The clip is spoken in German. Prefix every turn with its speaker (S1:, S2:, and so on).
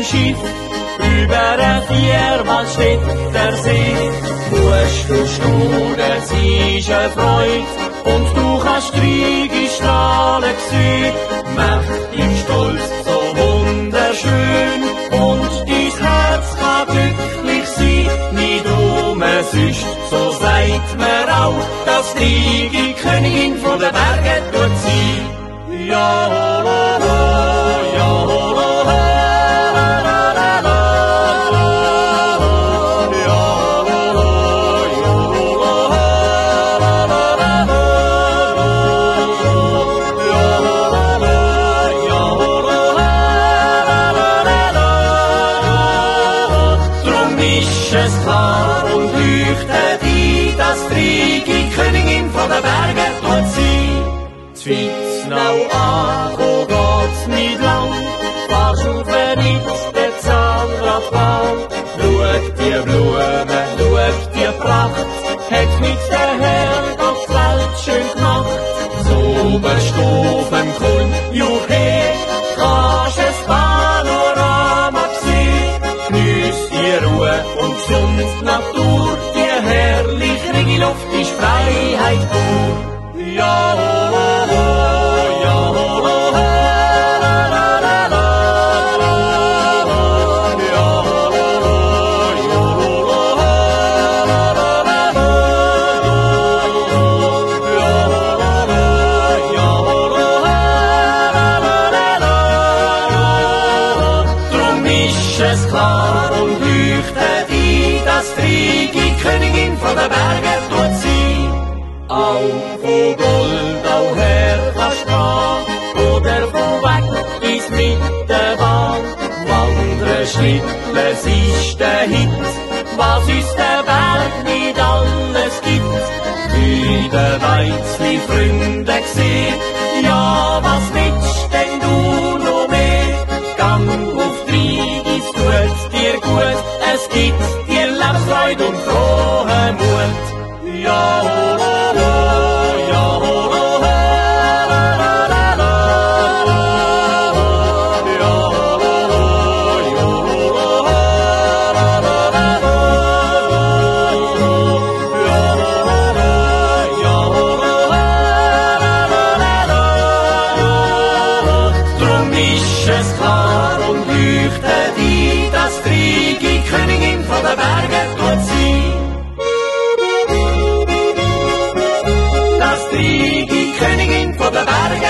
S1: Schiff über der Vierwaldstätter See. Musst du staunen, sie ist eine Freude und du kannst Triege strahlen sehen. Mächtig stolz, so wunderschön und dein Herz kann glücklich sein. Nicht umsonst, so sagt man auch, dass die Königin von den Bergen tut sie. Ja, ho, ho, ja, ho, ho, ho, la, la, la, la, ja, ho, ho, ja, ho, ho, la, la, la, la, ja, ho, ho, ja, ho, ho, la, la, la, la. Drum ist es klar und leuchtet ein, dass die Königin von den Bergen tut sie. Zwitznau ankommen geht's nicht lang, fahrst auf mit der Zahnradbahn. Schau die Blumen, schau die Pracht, hat mit der Herr Gott die Welt schön gemacht. So bist du auf dem Kulmjuche, kannst das Panorama sehen. Geniess die Ruhe und gesund Natur, die herrliche reine Luft ist Freiheit pur. Ja, ho, ho, ja, ho, ho, la, la, la, la, ja, ho, ho, ja, ho, ho, la, la, la, la, ja, ho, ho, la, la, la. Drum ist es klar und leuchtet ein, dass die Königin von den Bergen tut sie. Auch von Goldau her kannst du gehen, oder von weg bis mit der Bahn. Wandern, Schlitteln, es ist der Hit, was uns der Berg nicht alles gibt. Wieder Weizli Freunde gesehen, ja, was willst denn du noch mehr? Gang auf die, es tut dir gut, es gibt dir Lebensfreude und frohen Mut. Ja, ho, ho, ja, ho, ho, la, la, la, la, ja, ho, ho, ja, ho, ho, la, la, la, la, ja, ho, ho, la, la, la, la. Drum ist es klar und leuchtet ein, dass die Königin von den Bergen tut sie. Die Königin von den Bergen